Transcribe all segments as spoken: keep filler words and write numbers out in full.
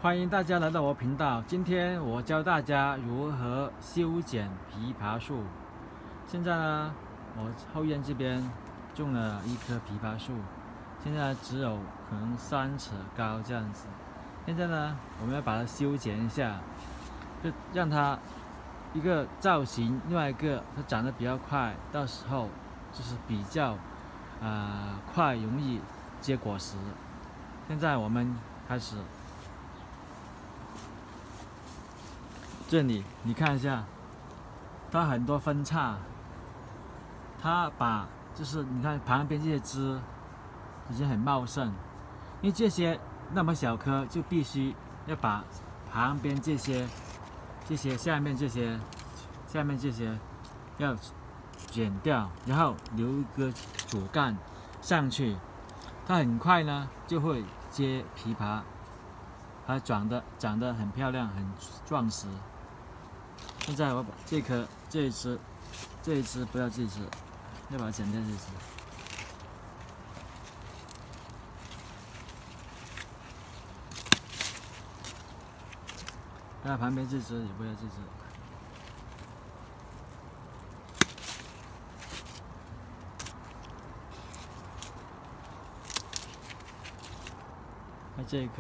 欢迎大家来到我频道。今天我教大家如何修剪枇杷树。现在呢，我后院这边种了一棵枇杷树，现在只有可能三尺高这样子。现在呢，我们要把它修剪一下，就让它一个造型，另外一个它长得比较快，到时候就是比较啊、呃、快，容易结果实。现在我们开始。这里你看一下，它很多分叉，它把就是你看旁边这些枝已经很茂盛，因为这些那么小棵，就必须要把旁边这些、这些下面这些、下面这些要剪掉，然后留一个主干上去，它很快呢就会结枇杷，它长得长得很漂亮，很壮实。现在我把这颗这一枝，这一枝不要这一枝，要把它剪掉这一枝。那旁边这枝也不要这枝。那这一颗。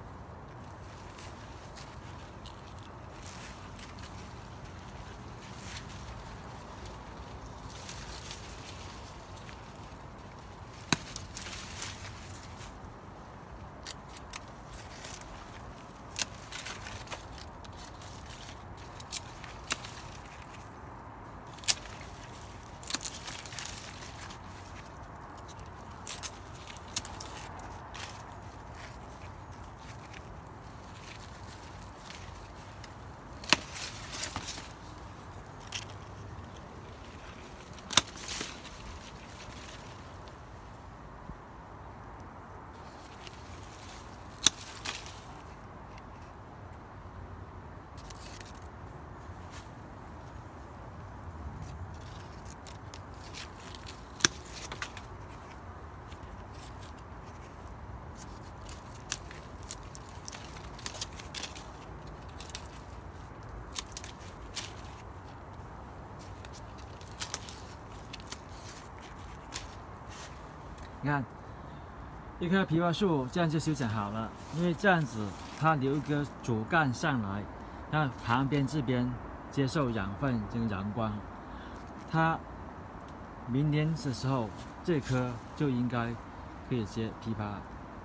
你看，一棵枇杷树这样就修剪好了，因为这样子它留一个主干上来，让旁边这边接受养分这个阳光，它明年的时候这棵就应该可以结枇杷。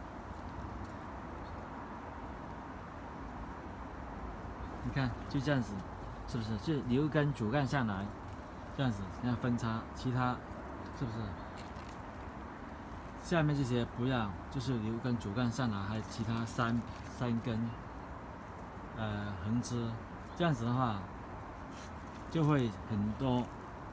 你看，就这样子，是不是？就留一根主干上来，这样子，这样分叉，其他是不是？下面这些不要，就是留根主干上来，还有其他三三根，呃横枝，这样子的话，就会很多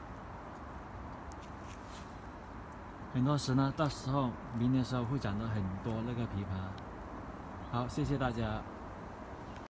很多时呢，到时候明年的时候会长得很多那个枇杷。好，谢谢大家。